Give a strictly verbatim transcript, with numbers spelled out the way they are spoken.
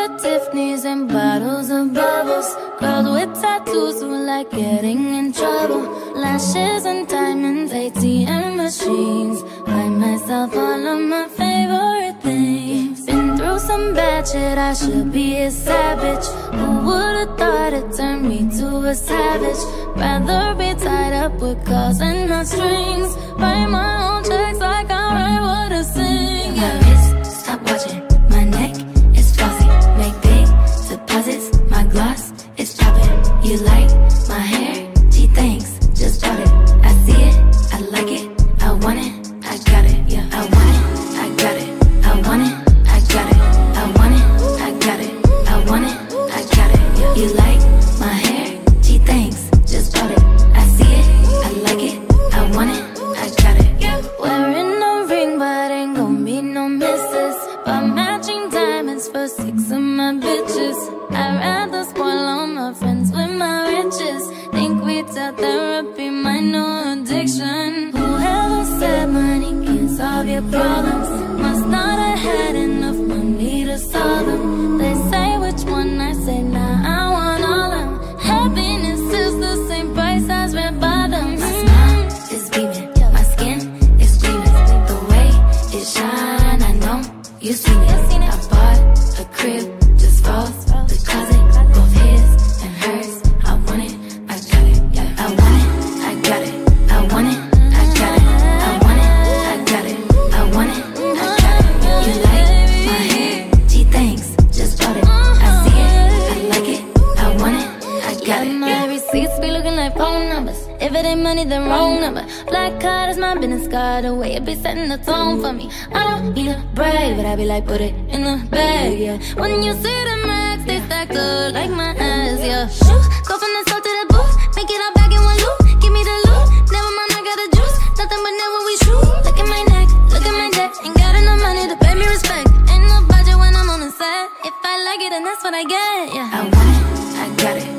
with Tiffany's and bottles of bubbles. Girls with tattoos who like getting in trouble. Lashes and diamonds, A T M machines. Buy myself all of my favorite things. Been through some bad shit, I should be a savage. Who would've thought it turned me to a savage? Rather be tied up with calls and not strings. Write my own checks like I write what I sing. My wrist, stop watching. My neck is flossy. Make big deposits. My gloss is poppin'. You like my hair? Gee, thanks. Just bought it. I see it. I like it. I want it. I got it. Yeah, I want it. I got it. I want it. I got it. I want it. I got it. I want it. I got it. Yeah. You like my hair? Gee, thanks. Just bought it. I see it. I like it. I want it. I got it. Yeah. Wearing no ring, but ain't gon' be no misses. But matching diamonds for six of my bitches. I'd rather spoil all my friends with my riches. Think we tell therapy my new addiction. Whoever said money can solve your problems must not have had enough money to solve them. They say which one, I say nah, I want all of them. Happiness is the same price as red bottoms. My smile is beaming, my skin is gleaming. The way it shine, I know you've seen it. I bought a crib just for the closet, both his and hers. I want it, I got it. Yeah, I want it, I got it. I want it, I got it. I want it, I got it. I want it, I got it. You like my hair? Gee, thanks. Just bought it. I see it, I like it. I want it, I got it. My receipts be looking like phone numbers. If it ain't money, then wrong number. Black card is my business card. The way it be setting the tone for me. I don't need a brag, but I be like, put it in the bag, yeah. When you see the max, they stacked up like my ass, yeah. Shoo, go from the south to the booth, make it all back in one loop. Give me the loot, never mind, I got the juice. Nothing but never we shoot. Look at my neck, look at my deck. Ain't got enough money to pay me respect. Ain't no budget when I'm on the set. If I like it, then that's what I get, yeah. I want it, I got it.